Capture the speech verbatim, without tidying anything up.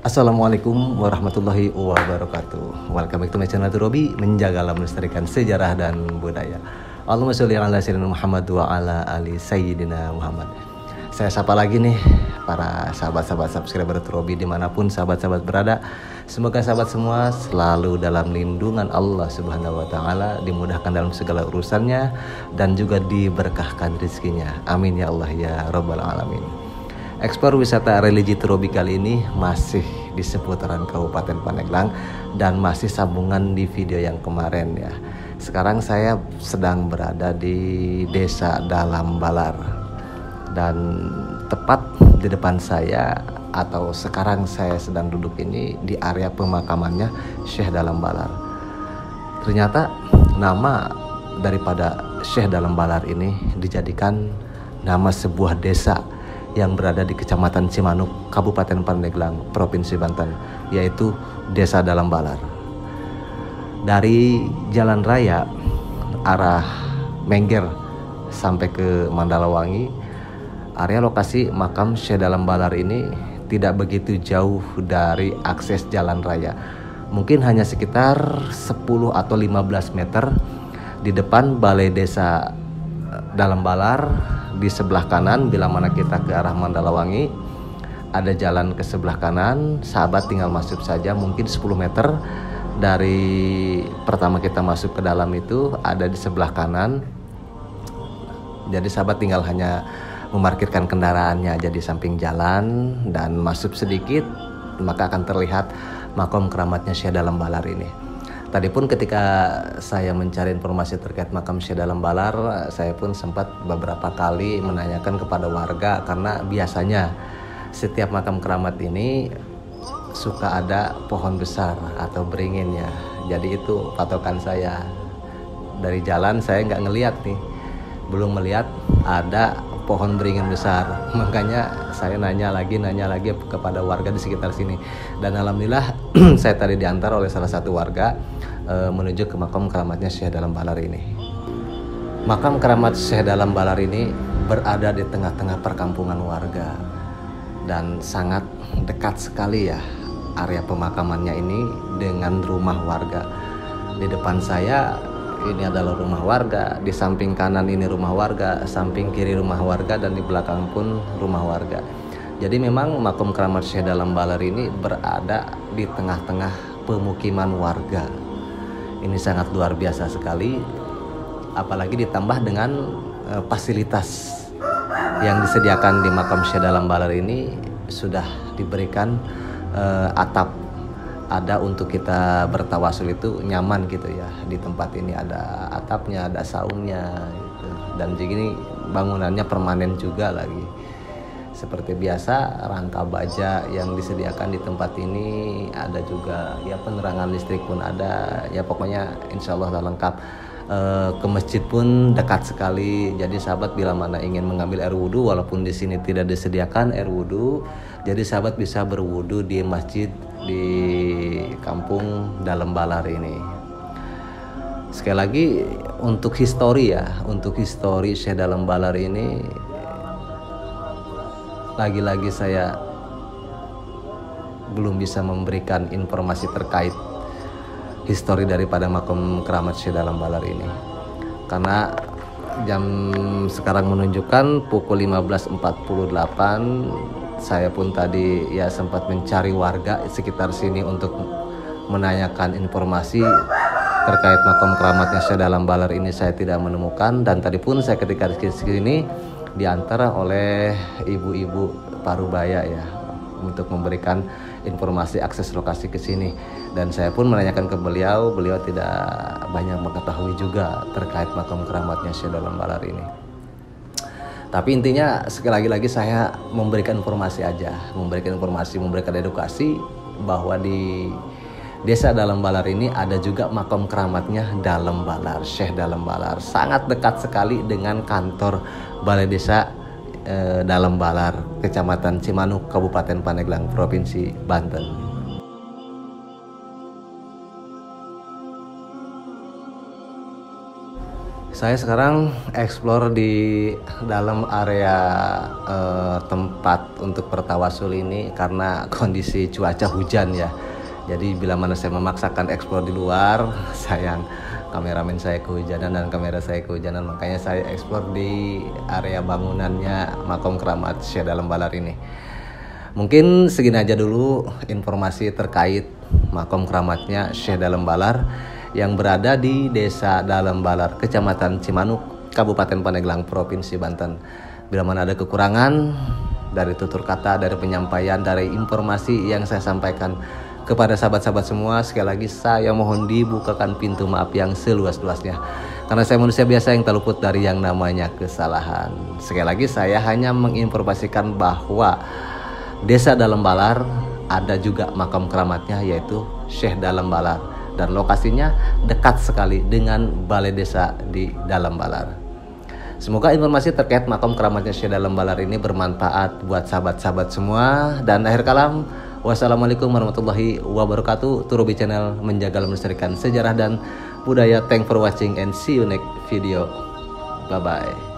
Assalamualaikum warahmatullahi wabarakatuh. Welcome back to my channel Robi, menjaga alam melestarikan sejarah dan budaya. Allahumma sholli ala sayyidina Muhammad wa ala ali sayyidina Muhammad. Saya sapa lagi nih para sahabat-sahabat subscriber Robi dimanapun sahabat-sahabat berada. Semoga sahabat semua selalu dalam lindungan Allah Subhanahu wa taala, dimudahkan dalam segala urusannya dan juga diberkahkan rezekinya. Amin ya Allah ya rabbal alamin. Ekspor wisata religi Robi kali ini masih di seputaran Kabupaten Pandeglang dan masih sambungan di video yang kemarin ya. Sekarang saya sedang berada di Desa Dalam Balar dan tepat di depan saya atau sekarang saya sedang duduk ini di area pemakamannya Syekh Dalam Balar. Ternyata nama daripada Syekh Dalam Balar ini dijadikan nama sebuah desa yang berada di Kecamatan Cimanuk, Kabupaten Pandeglang, Provinsi Banten, yaitu Desa Dalam Balar. Dari jalan raya arah Mengger sampai ke Mandalawangi, area lokasi makam Syekh Dalam Balar ini tidak begitu jauh dari akses jalan raya. Mungkin hanya sekitar sepuluh atau lima belas meter di depan Balai Desa Dalam Balar. Di sebelah kanan bila mana kita ke arah Mandalawangi ada jalan ke sebelah kanan, sahabat tinggal masuk saja mungkin sepuluh meter dari pertama kita masuk ke dalam itu ada di sebelah kanan. Jadi sahabat tinggal hanya memarkirkan kendaraannya aja di samping jalan dan masuk sedikit maka akan terlihat makom keramatnya Syekh Dalam Balar ini. Tadi pun ketika saya mencari informasi terkait makam Syekh Dalam Balar, saya pun sempat beberapa kali menanyakan kepada warga karena biasanya setiap makam keramat ini suka ada pohon besar atau beringin ya. Jadi itu patokan saya. Dari jalan saya nggak ngelihat nih, belum melihat ada pohon beringin besar. Makanya saya nanya lagi, nanya lagi kepada warga di sekitar sini. Dan alhamdulillah saya tadi diantar oleh salah satu warga e, menuju ke makam keramatnya Syekh Dalam Balar ini. Makam keramat Syekh Dalam Balar ini berada di tengah-tengah perkampungan warga dan sangat dekat sekali ya area pemakamannya ini dengan rumah warga. Di depan saya ini adalah rumah warga, di samping kanan ini rumah warga, samping kiri rumah warga, dan di belakang pun rumah warga. Jadi memang makam keramat Syekh Dalam Balar ini berada di tengah-tengah pemukiman warga. Ini sangat luar biasa sekali, apalagi ditambah dengan e, fasilitas yang disediakan di makam Syekh Dalam Balar ini sudah diberikan e, atap. Ada untuk kita bertawasul itu nyaman gitu ya. Di tempat ini ada atapnya, ada saungnya gitu. Dan begini bangunannya permanen juga lagi. Seperti biasa rangka baja yang disediakan di tempat ini ada juga ya, penerangan listrik pun ada ya, pokoknya insya Allah lengkap. E, ke masjid pun dekat sekali. Jadi sahabat bila mana ingin mengambil air wudhu, walaupun di sini tidak disediakan air wudhu, jadi sahabat bisa berwudhu di masjid di kampung Dalam Balar ini. Sekali lagi untuk histori ya, untuk histori Syekh Dalam Balar ini lagi-lagi saya belum bisa memberikan informasi terkait histori daripada makam keramat Syekh Dalam Balar ini karena jam sekarang menunjukkan pukul lima belas empat puluh delapan. Saya pun tadi ya sempat mencari warga sekitar sini untuk menanyakan informasi terkait makam keramatnya Syekh Dalam Balar ini, saya tidak menemukan. Dan tadi pun saya ketika di sini diantar oleh ibu-ibu parubaya ya untuk memberikan informasi akses lokasi ke sini. Dan saya pun menanyakan ke beliau, beliau tidak banyak mengetahui juga terkait makam keramatnya Syekh Dalam Balar ini. Tapi intinya sekali lagi saya memberikan informasi aja, memberikan informasi, memberikan edukasi bahwa di Desa Dalam Balar ini ada juga makam keramatnya Dalam Balar, Syekh Dalam Balar. Sangat dekat sekali dengan kantor Balai Desa eh, Dalam Balar, Kecamatan Cimanuk, Kabupaten Pandeglang, Provinsi Banten. Saya sekarang explore di dalam area eh, tempat untuk bertawasul ini karena kondisi cuaca hujan ya. Jadi bila mana saya memaksakan explore di luar, sayang kameramen saya kehujanan dan kamera saya kehujanan, makanya saya explore di area bangunannya Makom Keramat Syekh Dalam Balar ini. Mungkin segini aja dulu informasi terkait Makom Keramatnya Syekh Dalam Balar yang berada di Desa Dalam Balar, Kecamatan Cimanuk, Kabupaten Pandeglang, Provinsi Banten. Bila mana ada kekurangan dari tutur kata, dari penyampaian, dari informasi yang saya sampaikan kepada sahabat-sahabat semua, sekali lagi saya mohon dibukakan pintu maaf yang seluas-luasnya. Karena saya manusia biasa yang terluput dari yang namanya kesalahan. Sekali lagi saya hanya menginformasikan bahwa Desa Dalam Balar ada juga makam keramatnya, yaitu Syekh Dalam Balar. Dan lokasinya dekat sekali dengan balai desa di Dalam Balar. Semoga informasi terkait makam keramatnya Syekh Dalam Balar ini bermanfaat buat sahabat-sahabat semua. Dan akhir kalam, wassalamualaikum warahmatullahi wabarakatuh. Turobi Channel menjaga melestarikan sejarah dan budaya. Thanks for watching and see you next video. Bye bye.